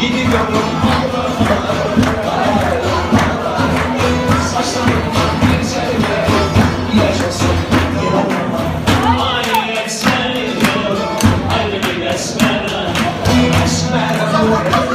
gidiyorum. Saçlarımdan bir selve yaşasın yoluma. Ay esmer, hadi bir esmer. Esmer,